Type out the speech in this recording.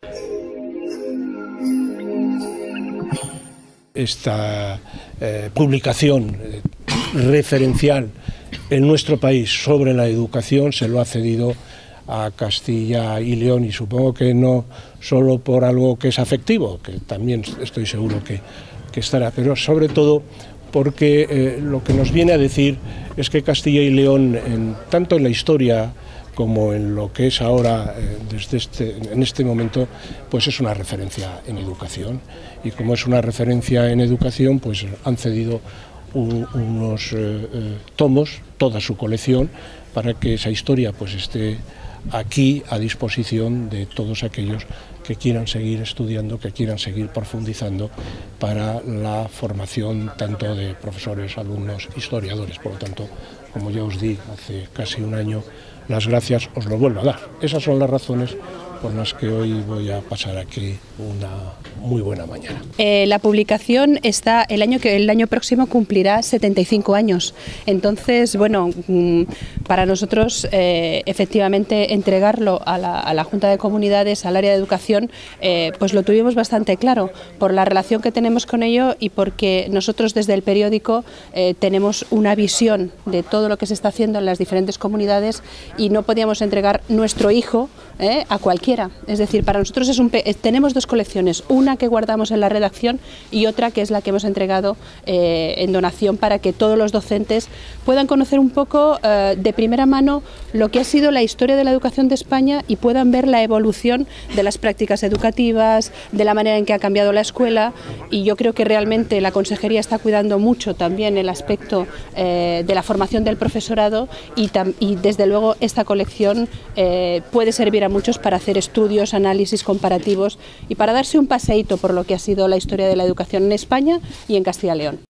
Esta publicación referencial en nuestro país sobre la educación se lo ha cedido a Castilla y León, y supongo que no solo por algo que es afectivo, que también estoy seguro que estará, pero sobre todo porque lo que nos viene a decir es que Castilla y León, tanto en la historia como en lo que es ahora, en este momento, pues es una referencia en educación. Y como es una referencia en educación, pues han cedido unos tomos, toda su colección, para que esa historia pues esté aquí a disposición de todos aquellos que quieran seguir estudiando, que quieran seguir profundizando para la formación tanto de profesores, alumnos, historiadores. Por lo tanto, como ya os di hace casi un año, las gracias os lo vuelvo a dar. Esas son las razones por las que hoy voy a pasar aquí una muy buena mañana. La publicación está el año próximo cumplirá 75 años. Entonces, bueno, para nosotros efectivamente entregarlo a la Junta de Comunidades, al área de educación, pues lo tuvimos bastante claro por la relación que tenemos con ello y porque nosotros desde el periódico tenemos una visión de todo lo que se está haciendo en las diferentes comunidades y no podíamos entregar nuestro hijo a cualquiera. Es decir, para nosotros tenemos dos colecciones, una que guardamos en la redacción y otra que es la que hemos entregado en donación para que todos los docentes puedan conocer un poco de primera mano lo que ha sido la historia de la educación de España y puedan ver la evolución de las prácticas educativas, de la manera en que ha cambiado la escuela, y yo creo que realmente la Consejería está cuidando mucho también el aspecto de la formación del profesorado y desde luego esta colección puede servir a muchos para hacer estudios, análisis comparativos y para darse un paseíto por lo que ha sido la historia de la educación en España y en Castilla y León.